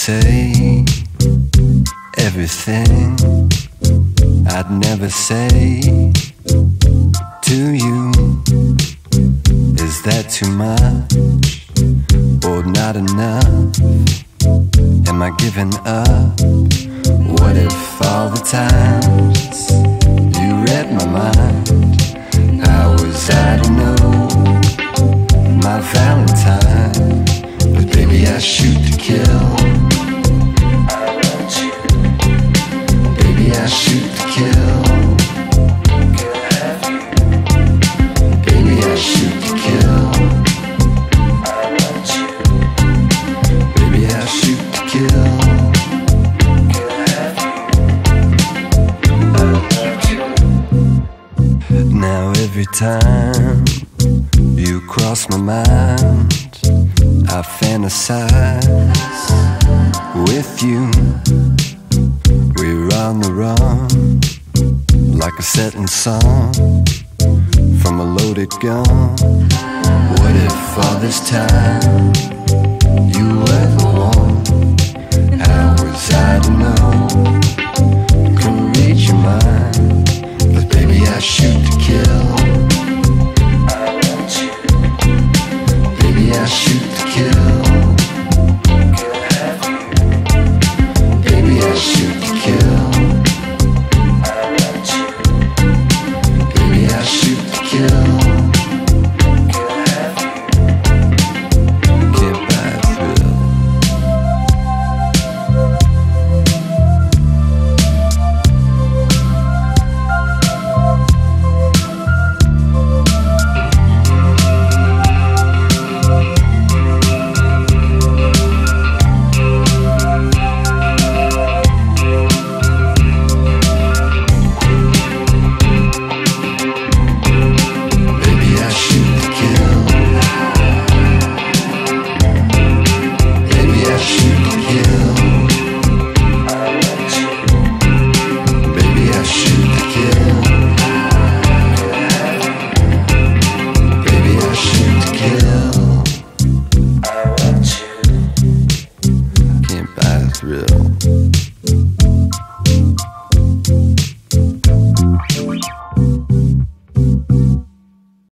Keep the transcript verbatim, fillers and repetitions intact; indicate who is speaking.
Speaker 1: say everything I'd never say to you. Is that too much or not enough? Am I giving up? What if all the times you read my mind? How was I to know my Valentine? But baby, I shoot to kill. I want you. Baby, I shoot to kill. Could I have you? Baby, I shoot to kill. I want you. Baby, I shoot to kill. Could I have you? I want you. Now every time you cross my mind, I fantasize with you. We're on the run, like a setting song from a loaded gun. What if all this time you were the one? How was I to know? Couldn't read your mind, but baby, I shoot to kill. I want you. Baby, I shoot to kill.